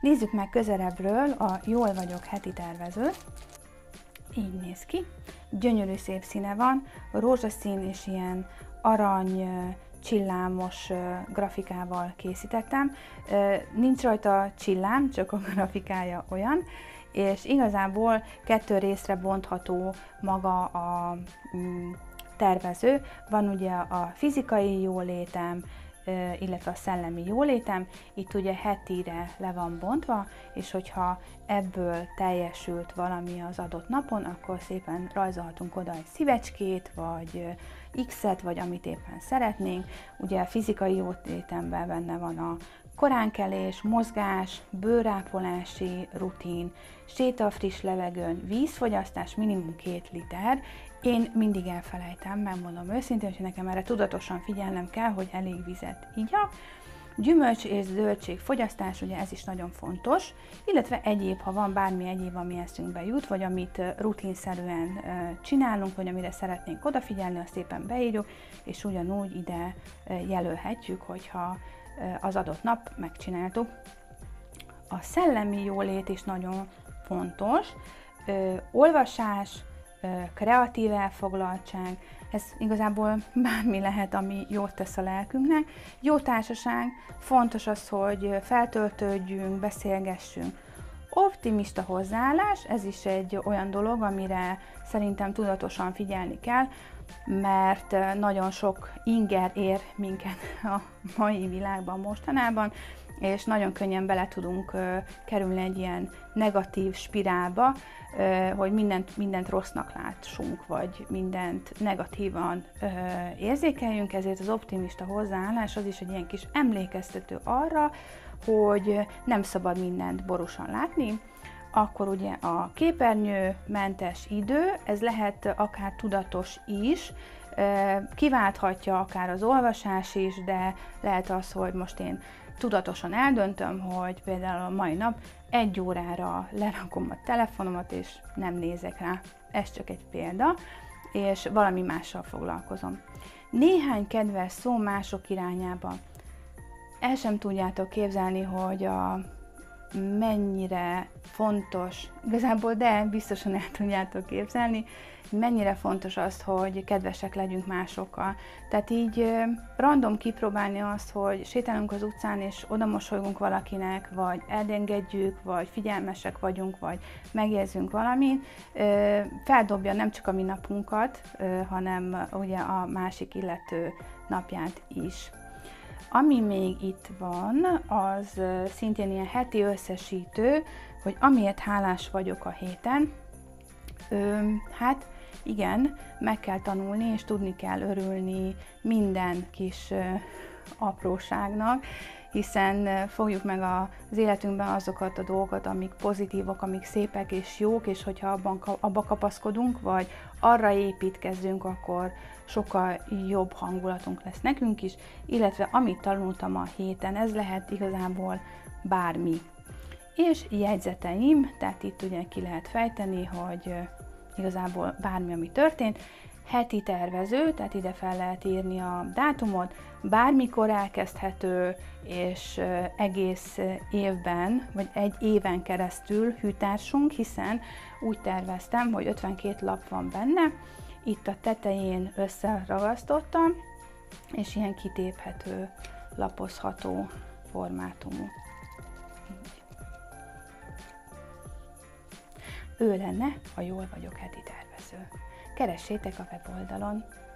Nézzük meg közelebbről a Jól vagyok heti tervezőt. Így néz ki. Gyönyörű szép színe van, rózsaszín és ilyen arany csillámos grafikával készítettem. Nincs rajta csillám, csak a grafikája olyan, és igazából 2 részre bontható maga a tervező. Van ugye a fizikai jólétem, illetve a szellemi jólétem, itt ugye hetire le van bontva, és hogyha ebből teljesült valami az adott napon, akkor szépen rajzolhatunk oda egy szívecskét, vagy X-et, vagy amit éppen szeretnénk. Ugye a fizikai jólétemben benne van a koránkelés, mozgás, bőrápolási rutin, séta a friss levegőn, vízfogyasztás minimum 2 liter. Én mindig elfelejtem, megmondom őszintén, hogy nekem erre tudatosan figyelnem kell, hogy elég vizet igyak. Gyümölcs és zöldség fogyasztás, ugye ez is nagyon fontos, illetve egyéb, ha van bármi egyéb, ami eszünkbe jut, vagy amit rutinszerűen csinálunk, vagy amire szeretnénk odafigyelni, azt szépen beírjuk, és ugyanúgy ide jelölhetjük, hogyha az adott nap megcsináltuk. A szellemi jólét is nagyon fontos, olvasás, kreatív elfoglaltság, ez igazából bármi lehet, ami jót tesz a lelkünknek. Jó társaság, fontos az, hogy feltöltődjünk, beszélgessünk. Optimista hozzáállás, ez is egy olyan dolog, amire szerintem tudatosan figyelni kell, mert nagyon sok inger ér minket a mai világban mostanában, és nagyon könnyen bele tudunk kerülni egy ilyen negatív spirálba, hogy mindent rossznak látsunk, vagy mindent negatívan érzékeljünk, ezért az optimista hozzáállás az is egy ilyen kis emlékeztető arra, hogy nem szabad mindent borúsan látni. Akkor ugye a képernyőmentes idő, ez lehet akár tudatos is, kiválthatja akár az olvasás is, de lehet az, hogy most én tudatosan eldöntöm, hogy például a mai nap 1 órára lerakom a telefonomat, és nem nézek rá. Ez csak egy példa, és valami mással foglalkozom. Néhány kedves szó mások irányába. El sem tudjátok képzelni, hogy mennyire fontos, igazából de biztosan el tudjátok képzelni, mennyire fontos az, hogy kedvesek legyünk másokkal. Tehát így random kipróbálni azt, hogy sétálunk az utcán és oda mosolygunk valakinek, vagy elengedjük, vagy figyelmesek vagyunk, vagy megjegyzünk valamit, feldobja nem csak a mi napunkat, hanem ugye a másik illető napját is. Ami még itt van, az szintén ilyen heti összesítő, hogy amiért hálás vagyok a héten. Hát igen, meg kell tanulni, és tudni kell örülni minden kis apróságnak, hiszen fogjuk meg az életünkben azokat a dolgokat, amik pozitívok, amik szépek és jók, és hogyha abba kapaszkodunk, vagy arra építkezzünk, akkor sokkal jobb hangulatunk lesz nekünk is, illetve amit tanultam a héten, ez lehet igazából bármi. És jegyzeteim, tehát itt ugye ki lehet fejteni, hogy igazából bármi, ami történt. Heti tervező, tehát ide fel lehet írni a dátumot, bármikor elkezdhető, és egész évben, vagy 1 éven keresztül hűtársunk, hiszen úgy terveztem, hogy 52 lap van benne, itt a tetején összeragasztottam, és ilyen kitéphető, lapozható formátumú. Ő lenne a Jól vagyok heti tervező. Keressétek a weboldalon!